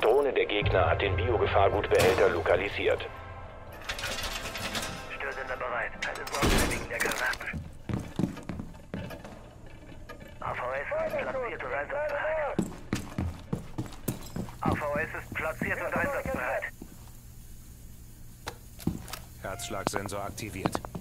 Drohne der Gegner hat den Biogefahrgutbehälter lokalisiert. Störsender bereit. Keine Sorge wegen der Granaten. AVS ist platziert und einsatzbereit. AVS ist platziert und einsatzbereit. Herzschlagsensor aktiviert.